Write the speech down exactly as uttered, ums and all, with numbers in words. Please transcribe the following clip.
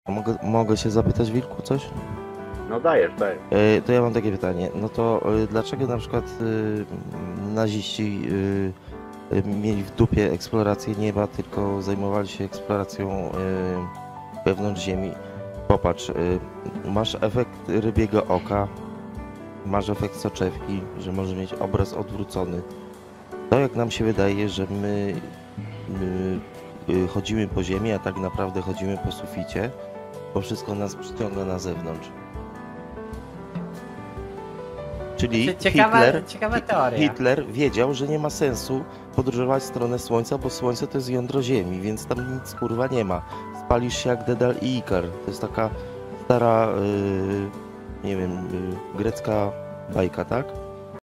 Mogę, mogę się zapytać, Wilku, coś? No dajesz, dajesz. E, to ja mam takie pytanie. No to e, dlaczego na przykład e, naziści e, e, mieli w dupie eksplorację nieba, tylko zajmowali się eksploracją e, wewnątrz Ziemi? Popatrz, e, masz efekt rybiego oka, masz efekt soczewki, że może mieć obraz odwrócony. To jak nam się wydaje, że my, my y, chodzimy po ziemi, a tak naprawdę chodzimy po suficie, bo wszystko nas przyciąga na zewnątrz. Czyli Cie- Ciekawa, Hitler, ciekawa Hi- teoria. Hitler wiedział, że nie ma sensu podróżować w stronę Słońca, bo Słońce to jest jądro Ziemi, więc tam nic kurwa nie ma. Spalisz się jak Dedal i Ikar. To jest taka stara, y, nie wiem, y, grecka bajka, tak?